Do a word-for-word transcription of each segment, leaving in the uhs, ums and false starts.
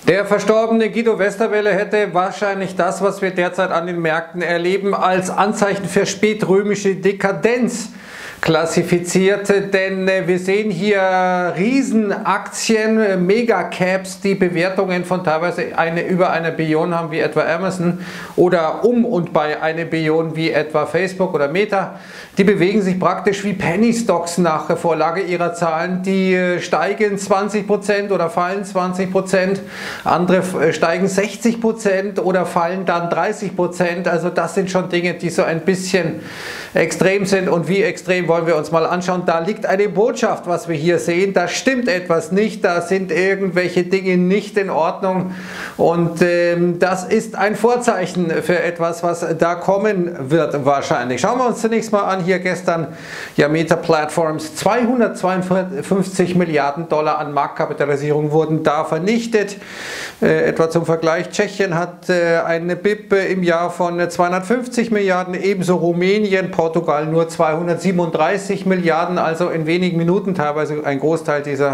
Der verstorbene Guido Westerwelle hätte wahrscheinlich das, was wir derzeit an den Märkten erleben, als Anzeichen für spätrömische Dekadenz klassifiziert, denn wir sehen hier Riesenaktien, Megacaps, die Bewertungen von teilweise eine, über einer Billion haben, wie etwa Amazon, oder um und bei einer Billion wie etwa Facebook oder Meta. Die bewegen sich praktisch wie Penny Stocks nach Vorlage ihrer Zahlen. Die steigen zwanzig Prozent oder fallen zwanzig Prozent, andere steigen sechzig Prozent oder fallen dann dreißig Prozent. Also das sind schon Dinge, die so ein bisschen extrem sind. Und wie extrem wollen wir uns mal anschauen. Da liegt eine Botschaft, was wir hier sehen. Da stimmt etwas nicht, da sind irgendwelche Dinge nicht in Ordnung. Und ähm, das ist ein Vorzeichen für etwas, was da kommen wird wahrscheinlich. Schauen wir uns zunächst mal an, hier gestern ja Meta Platforms, zweihundertzweiundfünfzig Milliarden Dollar an Marktkapitalisierung wurden da vernichtet. Äh, etwa zum Vergleich, Tschechien hat äh, eine B I P im Jahr von zweihundertfünfzig Milliarden, ebenso Rumänien, Portugal nur zweihundertsiebenunddreißig Milliarden, also in wenigen Minuten teilweise ein Großteil dieser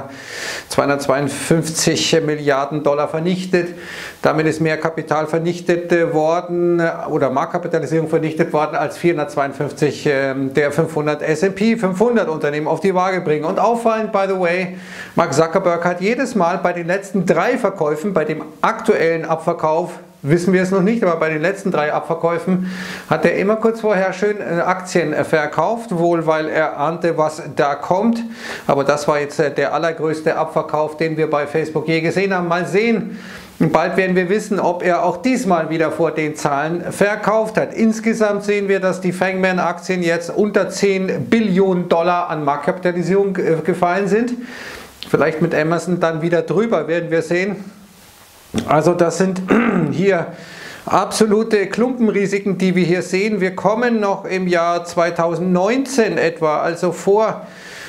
zweihundertzweiundfünfzig Milliarden Dollar vernichtet. Damit ist mehr Kapital vernichtet worden oder Marktkapitalisierung vernichtet worden, als vierhundertzweiundfünfzig der fünfhundert S und P fünfhundert Unternehmen auf die Waage bringen. Und auffallend, by the way, Mark Zuckerberg hat jedes Mal bei den letzten drei Verkäufen, bei dem aktuellen Abverkauf, wissen wir es noch nicht, aber bei den letzten drei Abverkäufen hat er immer kurz vorher schön Aktien verkauft, wohl weil er ahnte, was da kommt. Aber das war jetzt der allergrößte Abverkauf, den wir bei Facebook je gesehen haben. Mal sehen, bald werden wir wissen, ob er auch diesmal wieder vor den Zahlen verkauft hat. Insgesamt sehen wir, dass die Fangman-Aktien jetzt unter zehn Billionen Dollar an Marktkapitalisierung gefallen sind. Vielleicht mit Amazon dann wieder drüber, werden wir sehen. Also das sind hier absolute Klumpenrisiken, die wir hier sehen. Wir kommen noch im Jahr zweitausendneunzehn etwa, also vor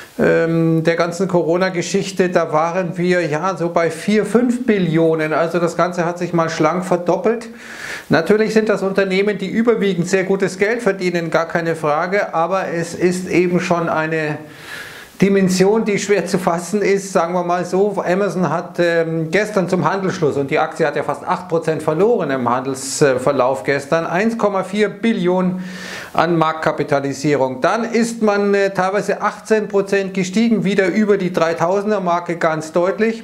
ähm, der ganzen Corona-Geschichte, da waren wir ja so bei vier, fünf Billionen. Also das Ganze hat sich mal schlank verdoppelt. Natürlich sind das Unternehmen, die überwiegend sehr gutes Geld verdienen, gar keine Frage, aber es ist eben schon eine Dimension, die schwer zu fassen ist, sagen wir mal so. Amazon hat ähm, gestern zum Handelsschluss, und die Aktie hat ja fast acht Prozent verloren im Handelsverlauf gestern, eins Komma vier Billionen an Marktkapitalisierung. Dann ist man äh, teilweise achtzehn Prozent gestiegen, wieder über die dreitausender Marke ganz deutlich.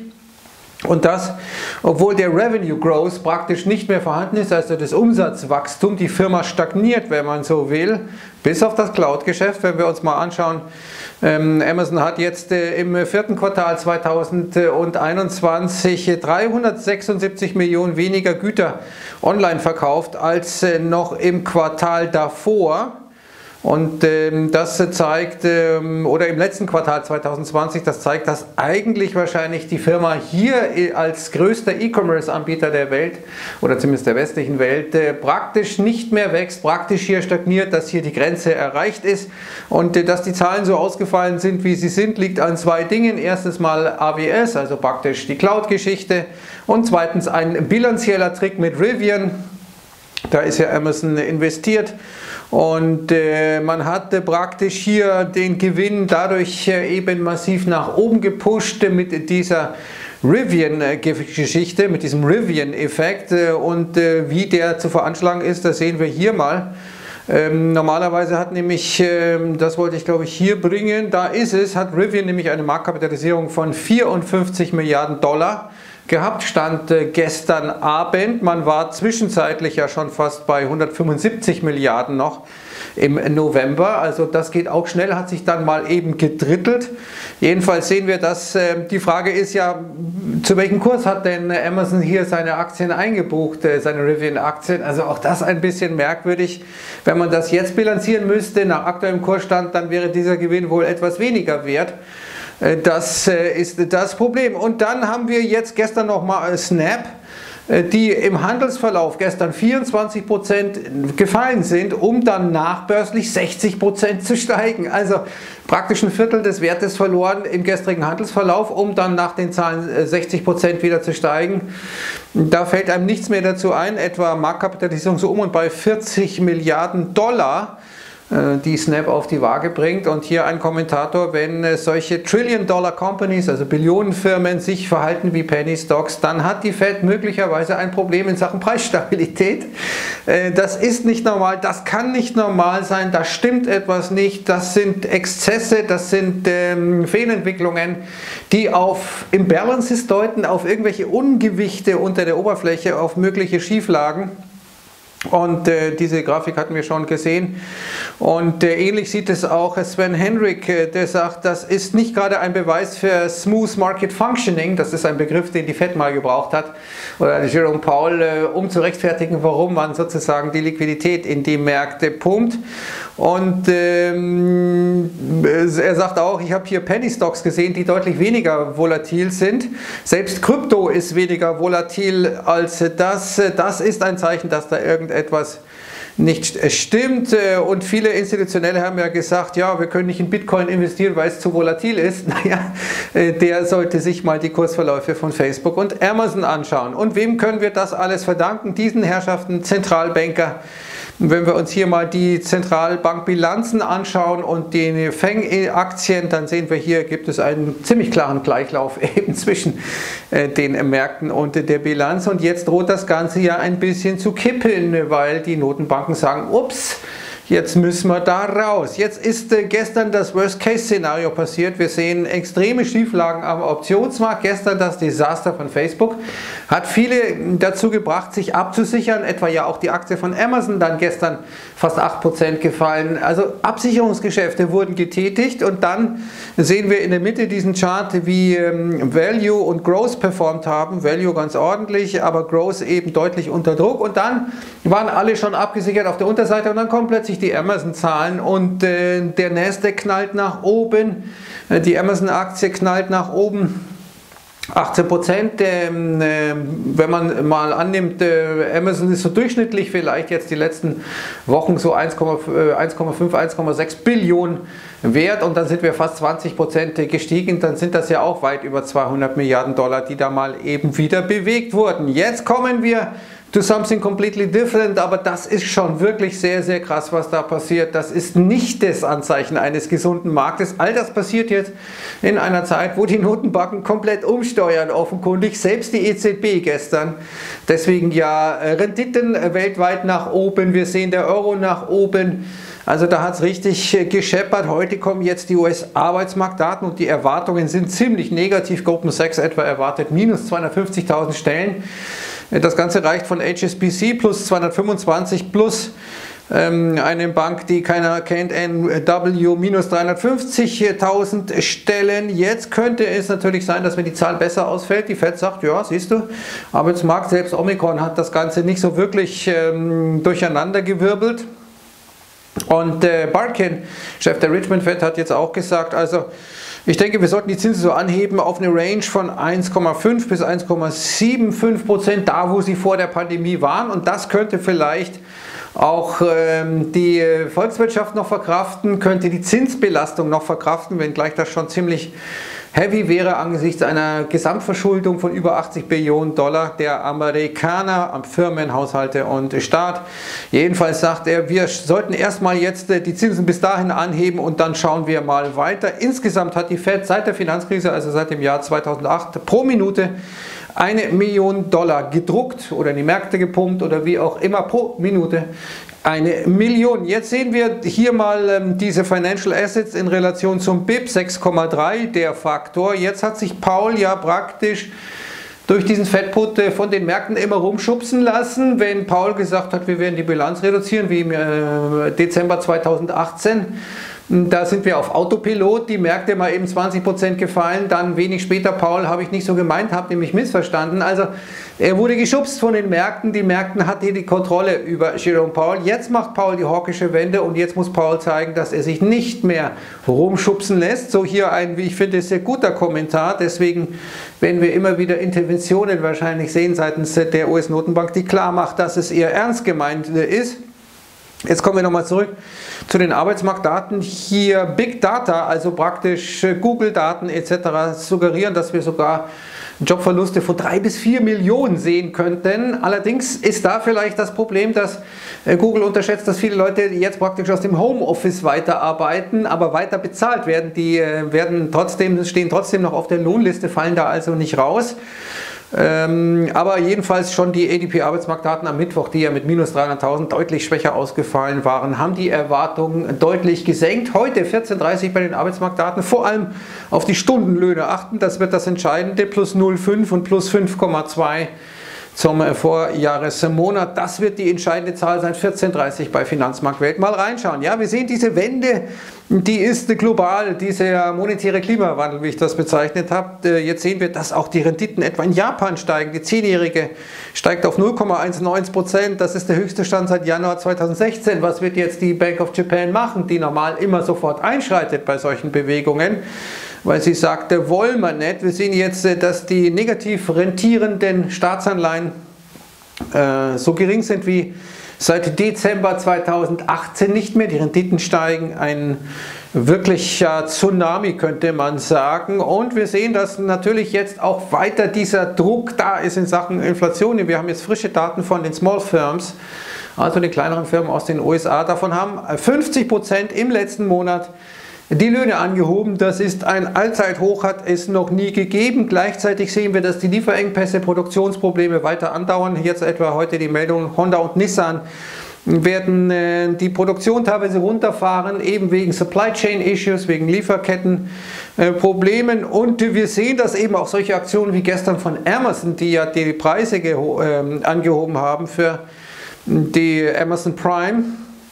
Und das, obwohl der Revenue Growth praktisch nicht mehr vorhanden ist, also das Umsatzwachstum, die Firma stagniert, wenn man so will, bis auf das Cloud-Geschäft. Wenn wir uns mal anschauen, ähm, Amazon hat jetzt äh, im vierten Quartal zweitausendeinundzwanzig dreihundertsechsundsiebzig Millionen weniger Güter online verkauft als äh, noch im Quartal davor. Und ähm, das zeigt, ähm, oder im letzten Quartal zweitausendzwanzig, das zeigt, dass eigentlich wahrscheinlich die Firma hier als größter E-Commerce-Anbieter der Welt, oder zumindest der westlichen Welt, äh, praktisch nicht mehr wächst, praktisch hier stagniert, dass hier die Grenze erreicht ist. Und äh, dass die Zahlen so ausgefallen sind, wie sie sind, liegt an zwei Dingen. Erstens mal A W S, also praktisch die Cloud-Geschichte, und zweitens ein bilanzieller Trick mit Rivian. Da ist ja Amazon investiert. Und äh, man hatte praktisch hier den Gewinn dadurch äh, eben massiv nach oben gepusht mit dieser Rivian-Geschichte, mit diesem Rivian-Effekt. Äh, und äh, wie der zu veranschlagen ist, das sehen wir hier mal. Ähm, normalerweise hat nämlich, ähm, das wollte ich glaube ich hier bringen, da ist es, hat Rivian nämlich eine Marktkapitalisierung von vierundfünfzig Milliarden Dollar gehabt, stand äh, gestern Abend. Man war zwischenzeitlich ja schon fast bei hundertfünfundsiebzig Milliarden noch im November. Also das geht auch schnell, hat sich dann mal eben gedrittelt. Jedenfalls sehen wir, dass äh, die Frage ist ja, zu welchem Kurs hat denn Amazon hier seine Aktien eingebucht, äh, seine Rivian-Aktien? Also auch das ein bisschen merkwürdig. Wenn man das jetzt bilanzieren müsste, nach aktuellem Kursstand, dann wäre dieser Gewinn wohl etwas weniger wert. Das ist das Problem. Und dann haben wir jetzt gestern nochmal Snap, die im Handelsverlauf gestern vierundzwanzig Prozent gefallen sind, um dann nachbörslich sechzig Prozent zu steigen. Also praktisch ein Viertel des Wertes verloren im gestrigen Handelsverlauf, um dann nach den Zahlen sechzig Prozent wieder zu steigen. Da fällt einem nichts mehr dazu ein, etwa Marktkapitalisierung so um und bei vierzig Milliarden Dollar. die Snap auf die Waage bringt. Und hier ein Kommentator: Wenn solche Trillion-Dollar-Companies, also Billionenfirmen, sich verhalten wie Penny Stocks, dann hat die Fed möglicherweise ein Problem in Sachen Preisstabilität. Das ist nicht normal, das kann nicht normal sein, da stimmt etwas nicht, das sind Exzesse, das sind ähm, Fehlentwicklungen, die auf Imbalances deuten, auf irgendwelche Ungewichte unter der Oberfläche, auf mögliche Schieflagen. Und äh, diese Grafik hatten wir schon gesehen. Und äh, ähnlich sieht es auch Sven Henrik, äh, der sagt, das ist nicht gerade ein Beweis für Smooth Market Functioning. Das ist ein Begriff, den die Fed mal gebraucht hat, oder Jerome Powell, äh, um zu rechtfertigen, warum man sozusagen die Liquidität in die Märkte pumpt. Und ähm, er sagt auch, ich habe hier Penny Stocks gesehen, die deutlich weniger volatil sind. Selbst Krypto ist weniger volatil als das. Das ist ein Zeichen, dass da irgendetwas nicht stimmt. Und viele Institutionelle haben ja gesagt, ja, wir können nicht in Bitcoin investieren, weil es zu volatil ist. Naja, der sollte sich mal die Kursverläufe von Facebook und Amazon anschauen. Und wem können wir das alles verdanken? Diesen Herrschaften, Zentralbanker. Wenn wir uns hier mal die Zentralbankbilanzen anschauen und die Fang-Aktien, dann sehen wir, hier gibt es einen ziemlich klaren Gleichlauf eben zwischen den Märkten und der Bilanz. Und jetzt droht das Ganze ja ein bisschen zu kippen, weil die Notenbanken sagen, ups, jetzt müssen wir da raus. Jetzt ist äh, gestern das Worst-Case-Szenario passiert. Wir sehen extreme Schieflagen am Optionsmarkt. Gestern das Desaster von Facebook hat viele dazu gebracht, sich abzusichern. Etwa ja auch die Aktie von Amazon, dann gestern fast acht Prozent gefallen. Also Absicherungsgeschäfte wurden getätigt. Und dann sehen wir in der Mitte diesen Chart, wie ähm, Value und Growth performt haben. Value ganz ordentlich, aber Growth eben deutlich unter Druck. Und dann waren alle schon abgesichert auf der Unterseite und dann kommen plötzlich die Amazon-Zahlen und äh, der Nasdaq knallt nach oben, äh, die Amazon-Aktie knallt nach oben, achtzehn Prozent. Äh, äh, wenn man mal annimmt, äh, Amazon ist so durchschnittlich vielleicht jetzt die letzten Wochen so eins Komma fünf, eins Komma sechs Billionen wert und dann sind wir fast zwanzig Prozent gestiegen, dann sind das ja auch weit über zweihundert Milliarden Dollar, die da mal eben wieder bewegt wurden. Jetzt kommen wir to something completely different, aber das ist schon wirklich sehr, sehr krass, was da passiert. Das ist nicht das Anzeichen eines gesunden Marktes. All das passiert jetzt in einer Zeit, wo die Notenbanken komplett umsteuern, offenkundig, selbst die E Z B gestern. Deswegen ja Renditen weltweit nach oben, wir sehen der Euro nach oben. Also da hat es richtig gescheppert. Heute kommen jetzt die U S-Arbeitsmarktdaten und die Erwartungen sind ziemlich negativ. Goldman Sachs etwa erwartet minus zweihundertfünfzigtausend Stellen. Das Ganze reicht von H S B C plus zweihundertfünfundzwanzig plus ähm, eine Bank, die keiner kennt, N W minus dreihundertfünfzigtausend Stellen. Jetzt könnte es natürlich sein, dass wenn die Zahl besser ausfällt, die Fed sagt, ja, siehst du, Arbeitsmarkt, selbst Omikron hat das Ganze nicht so wirklich ähm, durcheinandergewirbelt. Und äh, Barkin, Chef der Richmond Fed, hat jetzt auch gesagt, also ich denke, wir sollten die Zinsen so anheben auf eine Range von eins Komma fünf bis eins Komma fünfundsiebzig Prozent, da wo sie vor der Pandemie waren. Und das könnte vielleicht auch ähm, die Volkswirtschaft noch verkraften, könnte die Zinsbelastung noch verkraften, wenngleich das schon ziemlich heavy wäre angesichts einer Gesamtverschuldung von über achtzig Billionen Dollar der Amerikaner, Firmen, Haushalte und Staat. Jedenfalls sagt er, wir sollten erstmal jetzt die Zinsen bis dahin anheben und dann schauen wir mal weiter. Insgesamt hat die Fed seit der Finanzkrise, also seit dem Jahr zweitausendacht, pro Minute eine Million Dollar gedruckt oder in die Märkte gepumpt oder wie auch immer, pro Minute eine Million. Jetzt sehen wir hier mal ähm, diese Financial Assets in Relation zum B I P, sechs Komma drei, der Faktor. Jetzt hat sich Paul ja praktisch durch diesen Fed-Put äh, von den Märkten immer rumschubsen lassen. Wenn Paul gesagt hat, wir werden die Bilanz reduzieren, wie im äh, Dezember zweitausendachtzehn, da sind wir auf Autopilot, die Märkte mal eben zwanzig Prozent gefallen, dann wenig später, Paul, habe ich nicht so gemeint, habe nämlich missverstanden. Also er wurde geschubst von den Märkten, die Märkte hatten die Kontrolle über Jerome Powell. Jetzt macht Paul die hawkische Wende und jetzt muss Paul zeigen, dass er sich nicht mehr rumschubsen lässt. So hier ein, wie ich finde, sehr guter Kommentar. Deswegen werden wir immer wieder Interventionen wahrscheinlich sehen seitens der U S-Notenbank, die klar macht, dass es eher ernst gemeint ist. Jetzt kommen wir nochmal zurück zu den Arbeitsmarktdaten. Hier Big Data, also praktisch Google-Daten et cetera suggerieren, dass wir sogar Jobverluste von drei bis vier Millionen sehen könnten. Allerdings ist da vielleicht das Problem, dass Google unterschätzt, dass viele Leute jetzt praktisch aus dem Homeoffice weiterarbeiten, aber weiter bezahlt werden. Die werden trotzdem, stehen trotzdem noch auf der Lohnliste, fallen da also nicht raus. Ähm, aber jedenfalls schon die A D P-Arbeitsmarktdaten am Mittwoch, die ja mit minus dreihunderttausend deutlich schwächer ausgefallen waren, haben die Erwartungen deutlich gesenkt. Heute vierzehn Uhr dreißig bei den Arbeitsmarktdaten, vor allem auf die Stundenlöhne achten, das wird das Entscheidende, plus null Komma fünf und plus fünf Komma zwei zum Vorjahresmonat. Das wird die entscheidende Zahl sein, vierzehn Uhr dreißig bei Finanzmarktwelt. Mal reinschauen. Ja, wir sehen diese Wende, die ist global, dieser monetäre Klimawandel, wie ich das bezeichnet habe. Jetzt sehen wir, dass auch die Renditen etwa in Japan steigen. Die zehnjährige steigt auf null Komma neunzehn Prozent. Das ist der höchste Stand seit Januar zweitausendsechzehn. Was wird jetzt die Bank of Japan machen, die normal immer sofort einschreitet bei solchen Bewegungen? Weil sie sagte, wollen wir nicht. Wir sehen jetzt, dass die negativ rentierenden Staatsanleihen äh, so gering sind wie seit Dezember zweitausendachtzehn nicht mehr. Die Renditen steigen, ein wirklicher Tsunami könnte man sagen. Und wir sehen, dass natürlich jetzt auch weiter dieser Druck da ist in Sachen Inflation. Wir haben jetzt frische Daten von den Small Firms, also den kleineren Firmen aus den U S A. Davon haben fünfzig Prozent im letzten Monat die Löhne angehoben. Das ist ein Allzeithoch, hat es noch nie gegeben. Gleichzeitig sehen wir, dass die Lieferengpässe, Produktionsprobleme weiter andauern. Jetzt etwa heute die Meldung, Honda und Nissan werden äh, die Produktion teilweise runterfahren, eben wegen Supply Chain Issues, wegen Lieferkettenproblemen. Äh, und wir sehen, dass eben auch solche Aktionen wie gestern von Amazon, die ja die Preise äh, angehoben haben für die Amazon Prime,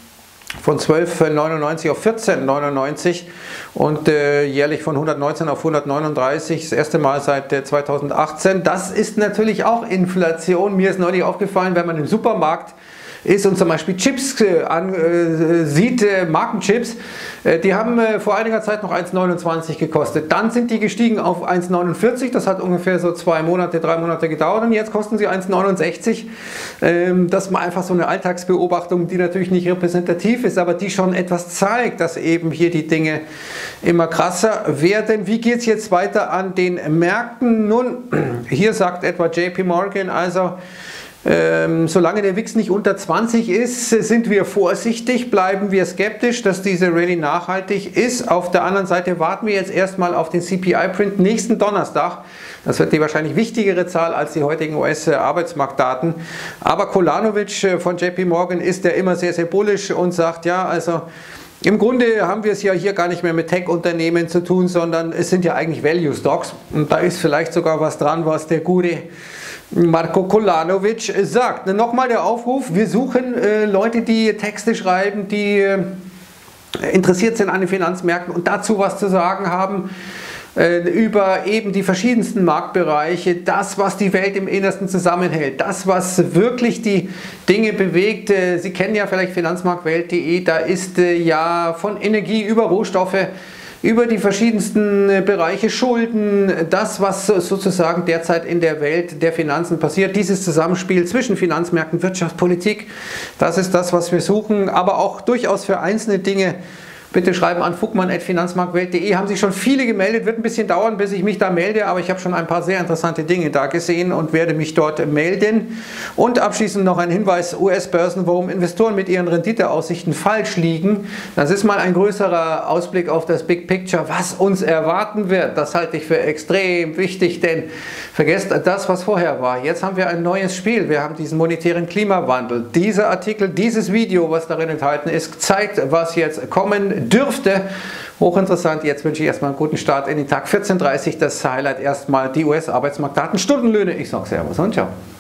von zwölf neunundneunzig auf vierzehn neunundneunzig und äh, jährlich von hundertneunzehn auf hundertneununddreißig, das erste Mal seit äh, zweitausendachtzehn. Das ist natürlich auch Inflation. Mir ist neulich aufgefallen, wenn man im Supermarkt ist und zum Beispiel Chips äh, an, äh, sieht, äh, Markenchips, äh, die haben äh, vor einiger Zeit noch eins neunundzwanzig gekostet. Dann sind die gestiegen auf eins neunundvierzig, das hat ungefähr so zwei Monate, drei Monate gedauert und jetzt kosten sie eins neunundsechzig. Ähm, das ist mal einfach so eine Alltagsbeobachtung, die natürlich nicht repräsentativ ist, aber die schon etwas zeigt, dass eben hier die Dinge immer krasser werden. Wie geht es jetzt weiter an den Märkten? Nun, hier sagt etwa J P Morgan, also Ähm, solange der W I X nicht unter zwanzig ist, sind wir vorsichtig, bleiben wir skeptisch, dass diese Rallye nachhaltig ist. Auf der anderen Seite warten wir jetzt erstmal auf den C P I-Print nächsten Donnerstag. Das wird die wahrscheinlich wichtigere Zahl als die heutigen U S-Arbeitsmarktdaten. Aber Kolanovic von J P Morgan ist ja immer sehr, sehr bullish und sagt, ja, also im Grunde haben wir es ja hier gar nicht mehr mit Tech-Unternehmen zu tun, sondern es sind ja eigentlich Value-Stocks. Und da ist vielleicht sogar was dran, was der gute Marko Kolanovic sagt. Nochmal der Aufruf, wir suchen äh, Leute, die Texte schreiben, die äh, interessiert sind an den Finanzmärkten und dazu was zu sagen haben äh, über eben die verschiedensten Marktbereiche, das, was die Welt im Innersten zusammenhält, das, was wirklich die Dinge bewegt. Äh, Sie kennen ja vielleicht finanzmarktwelt punkt de, da ist äh, ja von Energie über Rohstoffe, über die verschiedensten Bereiche, Schulden, das, was sozusagen derzeit in der Welt der Finanzen passiert, dieses Zusammenspiel zwischen Finanzmärkten, Wirtschaft, Politik, das ist das, was wir suchen, aber auch durchaus für einzelne Dinge. Bitte schreiben an fugmann at finanzmarktwelt punkt de. Haben sich schon viele gemeldet, wird ein bisschen dauern, bis ich mich da melde, aber ich habe schon ein paar sehr interessante Dinge da gesehen und werde mich dort melden. Und abschließend noch ein Hinweis, U S-Börsen, warum Investoren mit ihren Renditeaussichten falsch liegen. Das ist mal ein größerer Ausblick auf das Big Picture, was uns erwarten wird. Das halte ich für extrem wichtig, denn vergesst das, was vorher war. Jetzt haben wir ein neues Spiel, wir haben diesen monetären Klimawandel. Dieser Artikel, dieses Video, was darin enthalten ist, zeigt, was jetzt kommen dürfte. Hochinteressant. Jetzt wünsche ich erstmal einen guten Start in den Tag. vierzehn Uhr dreißig, das Highlight erstmal die U S-Arbeitsmarktdaten, Stundenlöhne. Ich sage Servus und ciao.